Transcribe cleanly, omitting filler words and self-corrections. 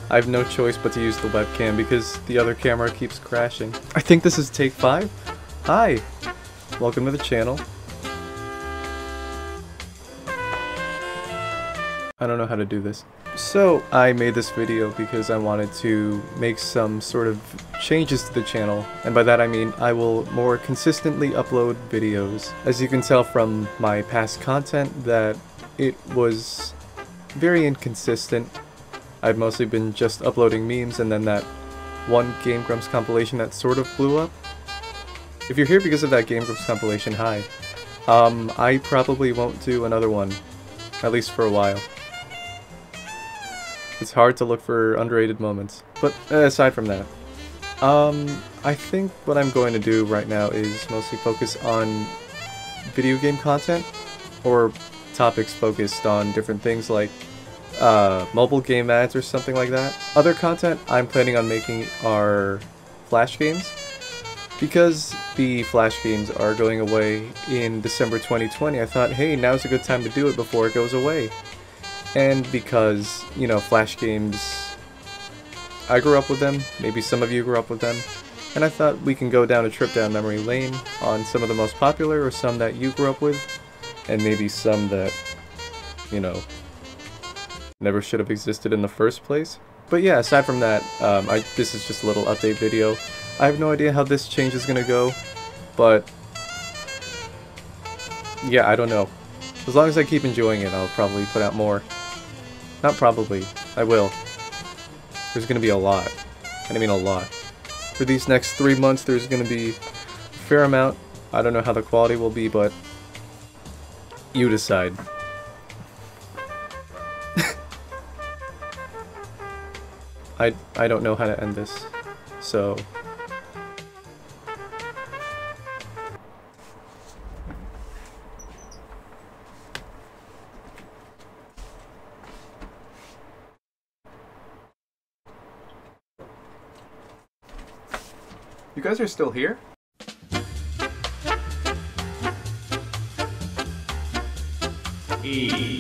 I have no choice but to use the webcam because the other camera keeps crashing. I think this is take 5. Hi! Welcome to the channel. I don't know how to do this. So, I made this video because I wanted to make some sort of changes to the channel, and by that I mean I will more consistently upload videos. As you can tell from my past content that it was very inconsistent. I've mostly been just uploading memes and then that one Game Grumps compilation that sort of blew up. If you're here because of that Game Grumps compilation, hi. I probably won't do another one, at least for a while. It's hard to look for underrated moments. But aside from that, I think what I'm going to do right now is mostly focus on video game content, or topics focused on different things like mobile game ads or something like that. Other content I'm planning on making are Flash games, because the Flash games are going away in December 2020. I thought, hey, now's a good time to do it before it goes away. And because, you know, Flash games, I grew up with them, maybe some of you grew up with them, and I thought we can go down a trip down memory lane on some of the most popular, or some that you grew up with, and maybe some that, you know, never should have existed in the first place. But yeah, aside from that, this is just a little update video. I have no idea how this change is gonna go, but yeah, I don't know. As long as I keep enjoying it, I'll probably put out more. Not probably, I will. There's gonna be a lot, and I mean a lot. For these next 3 months, there's gonna be a fair amount. I don't know how the quality will be, but you decide. I don't know how to end this, so... You guys are still here? E